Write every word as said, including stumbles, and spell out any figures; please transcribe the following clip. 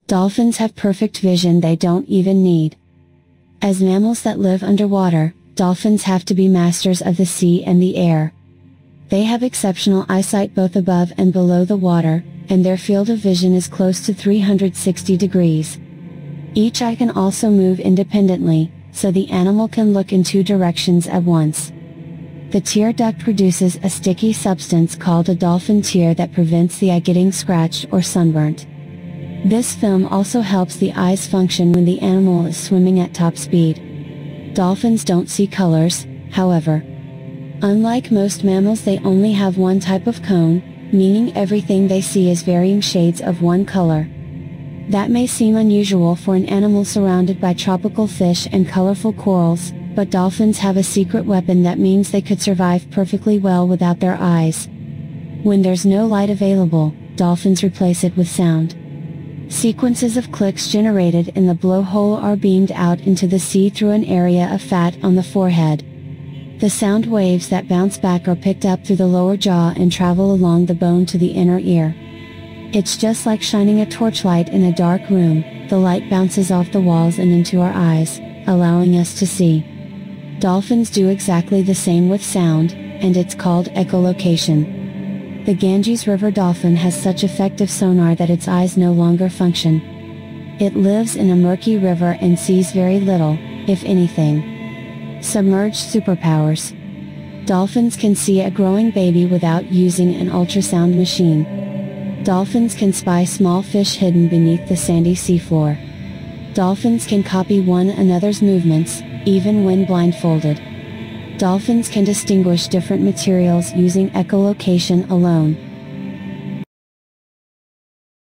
Dolphins have perfect vision they don't even need. As mammals that live underwater, dolphins have to be masters of the sea and the air. They have exceptional eyesight both above and below the water, and their field of vision is close to three hundred sixty degrees. Each eye can also move independently, so the animal can look in two directions at once. The tear duct produces a sticky substance called a dolphin tear that prevents the eye getting scratched or sunburnt. This film also helps the eyes function when the animal is swimming at top speed. Dolphins don't see colors, however. Unlike most mammals, they only have one type of cone, meaning everything they see is varying shades of one color. That may seem unusual for an animal surrounded by tropical fish and colorful corals, but dolphins have a secret weapon that means they could survive perfectly well without their eyes. When there's no light available, dolphins replace it with sound. Sequences of clicks generated in the blowhole are beamed out into the sea through an area of fat on the forehead. The sound waves that bounce back are picked up through the lower jaw and travel along the bone to the inner ear. It's just like shining a torchlight in a dark room, the light bounces off the walls and into our eyes, allowing us to see. Dolphins do exactly the same with sound, and it's called echolocation. The Ganges River dolphin has such effective sonar that its eyes no longer function. It lives in a murky river and sees very little, if anything. Submerged superpowers. Dolphins can see a growing baby without using an ultrasound machine. Dolphins can spy small fish hidden beneath the sandy seafloor. Dolphins can copy one another's movements, even when blindfolded. Dolphins can distinguish different materials using echolocation alone.